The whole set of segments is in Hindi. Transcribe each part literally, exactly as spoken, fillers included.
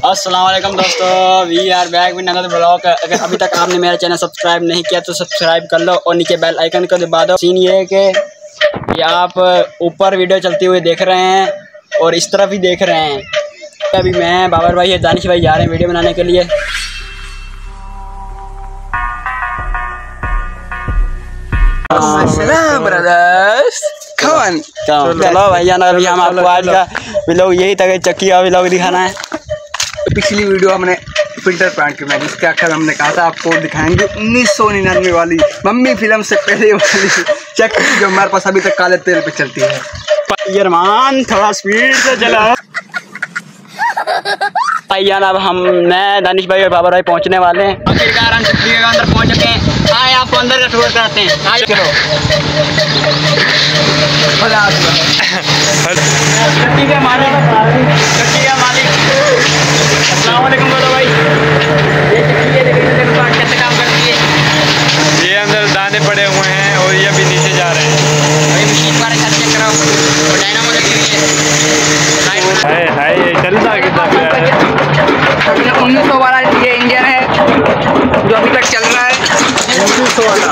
अस्सलाम वालेकुम दोस्तों, we are back with another blog. अगर अभी तक आपने मेरा चैनल सब्सक्राइब नहीं किया तो सब्सक्राइब कर लो और नीचे बेल आइकन को दबा दो। सीन ये है कि ये आप ऊपर वीडियो चलती हुई देख रहे हैं और इस तरफ ही देख रहे हैं। अभी मैं बाबर भाई और दानिश भाई जा रहे हैं वीडियो बनाने के लिए। ब्रदर्स चलो भैया ना, अभी हम आपको आज का व्लॉग यही तक चक्की का व्लॉग दिखाना है। पिछली वीडियो हमने फिल्टर प्लांट की मैं जिसके आखिर हमने कहा था आपको दिखाएंगे उन्नीस सौ निन्यानवे वाली मम्मी फिल्म से पहले वाली चक्की जो हमारे पास अभी तक काले तेल पे चलती है। यरमान थोड़ा स्पीड से चलाओ भैया। अब हम मैं दानिश भाई और बाबर भाई पहुंचने वाले हैं। आखिरकार हम चक्की के अंदर पहुंच चुके हैं। आए आपको अंदर का टूर कराते हैं। आए चलो चक्की के मालिक चक्की के मालिक अस्सलाम वालेकुम बोलो भाई। ये चक्की है, देखिए कैसे काम करती है। ये अंदर दाने पड़े हुए हैं और ये अभी नीचे जा रहे हैं। अभी मशीन बारे साथ चेक कराओ और डायनामो लगी हुई है। हाय हाय चलता कितना प्यारा है। उन्नीस सौ वाला ये इंजन है जो अभी तक चल रहा है। उन्नीस सौ वाला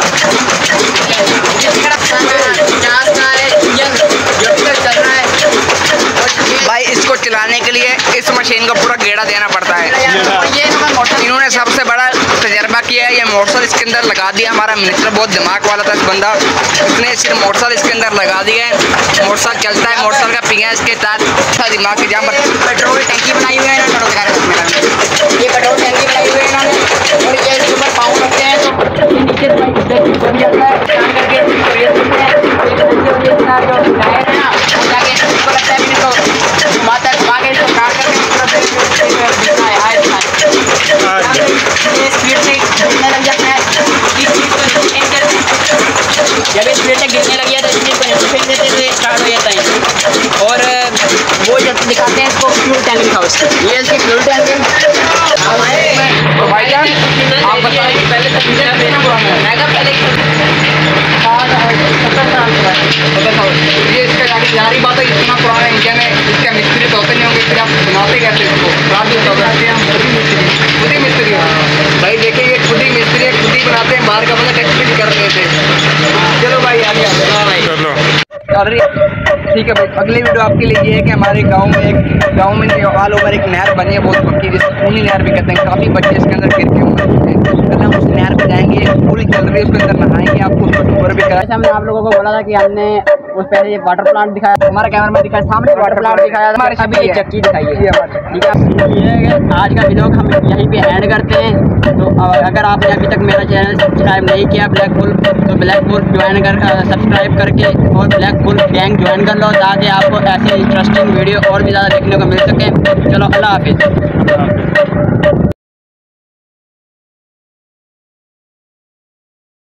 भाई इसको चलाने के लिए इस मशीन को पूरा गेड़ा देना पड़ता है। इन्होंने सबसे बड़ा तजर्बा किया है। ये मोटरसाइकिल इसके अंदर लगा दिया। हमारा मिनिस्टर बहुत दिमाग वाला था इस बंदा, उसने सिर्फ मोटरसाइकिल इसके अंदर लगा दिया है। मोटरसाइकिल चलता है, मोटरसाइकिल का पिंगा इसके साथ दिमाग के जहाँ पर पेट्रोल टैंकी बनाई हुई है इन्होंने। ये पेट्रोल टैंकी बनाई हुई है इन्होंने और ये इसके ऊपर पाँव रखते हैं तो ये नीचे बन जाता है करके माता आगे इसको काट करके ये स्पीड से गिरने लग जाता है। जब स्पीड से गिरने लग जाता है तो इसको फेंक देते तो स्टार्ट हो जाता है। और वो जब दिखाते हैं इसको फ्यूल टैंकिंग हाउस, ये इसकी फ्यूल टैंकिंग। भाईजान आप बताएं कि पहले तक ये इसका जारी बात है। इतना पुराना इंजन है, इसका मिस्त्री तो होते नहीं होंगे, फिर आप बनाते कैसे इसको? खुद ही मिस्त्री है भाई। देखिए ये खुद ही मिस्त्री है, खुद ही बनाते हैं, बाहर का बंदा टेक्सटाइल कर रहे थे। चलो भाई आगे चलो ठीक है भाई। अगली वीडियो आपके लिए ये है कि हमारे गांव में एक गांव में ऑल ओवर एक नहर बनी है बहुत पक्की, जिसको खूनी नहर भी कहते हैं। काफ़ी बच्चे इसके अंदर गिर के हुए हैं। कल हम उस नहर पर जाएंगे, पूरी चल रही है, उसके अंदर नहाएंगे। आपको ऊपर भी करा। हमने आप लोगों को बोला था कि हमने उस पहले ये वाटर प्लांट दिखाया, हमारा कैमरा में दिखाया, सामने वाटर प्लांट दिखाया था। अभी ये चक्की दिखाई है। ठीक है, आज का वीडियो हम यहीं पे एंड करते हैं। तो अगर आपने अभी तक मेरा चैनल सब्सक्राइब नहीं किया ब्लैक बुल, तो ब्लैक बुल ज्वाइन कर सब्सक्राइब करके और ब्लैक बुल गैंग ज्वाइन कर लो ताकि आपको ऐसे इंटरेस्टिंग वीडियो और भी ज़्यादा देखने को मिल सके। चलो अल्लाह हाफिज़।